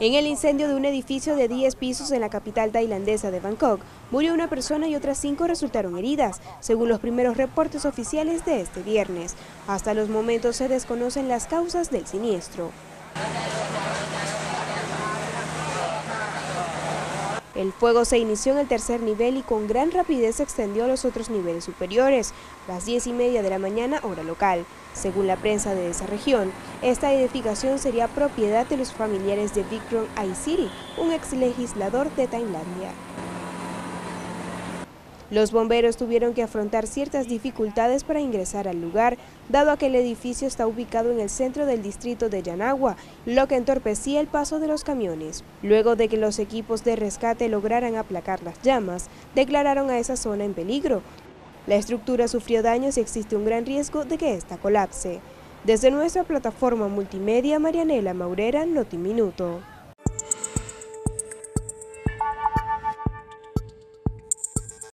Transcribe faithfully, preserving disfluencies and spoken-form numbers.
En el incendio de un edificio de diez pisos en la capital tailandesa de Bangkok, murió una persona y otras cinco resultaron heridas, según los primeros reportes oficiales de este viernes. Hasta los momentos se desconocen las causas del siniestro. El fuego se inició en el tercer nivel y con gran rapidez se extendió a los otros niveles superiores, a las diez y media de la mañana hora local. Según la prensa de esa región, esta edificación sería propiedad de los familiares de Vikram Aisiri, un ex legislador de Tailandia. Los bomberos tuvieron que afrontar ciertas dificultades para ingresar al lugar, dado a que el edificio está ubicado en el centro del distrito de Yanagua, lo que entorpecía el paso de los camiones. Luego de que los equipos de rescate lograran aplacar las llamas, declararon a esa zona en peligro. La estructura sufrió daños y existe un gran riesgo de que ésta colapse. Desde nuestra plataforma multimedia, Marianela Maurera, Noti Minuto.